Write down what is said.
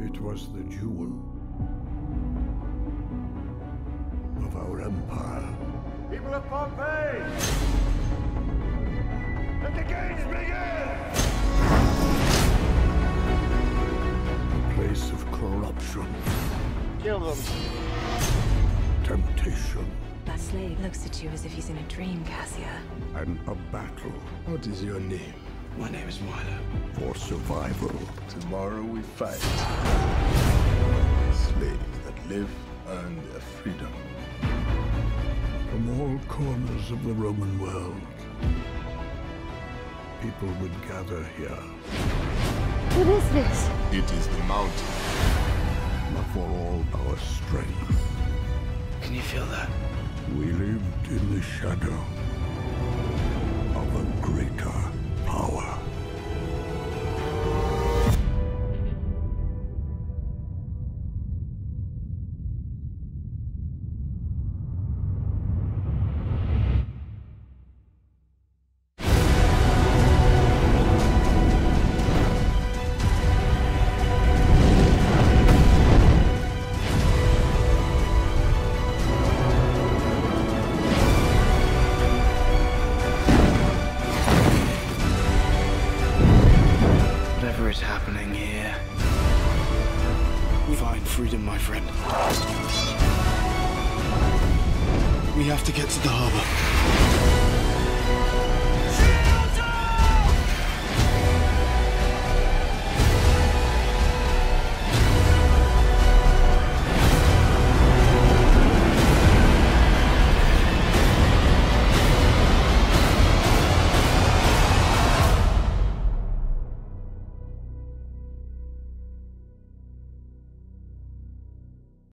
It was the jewel of our empire. People of Pompeii! Let the games begin! A place of corruption, Kill them. temptation, That slave looks at you as if he's in a dream, Cassia. and a battle What is your name? My name is Milo. for survival. Tomorrow we fight. Slaves that live earn their freedom. From all corners of the Roman world, people would gather here, What is this? It is the mountain. not for all our strength. Can you feel that? We lived in the shadow of a greater power. Whatever is happening here, we find freedom, my friend. We have to get to the harbor.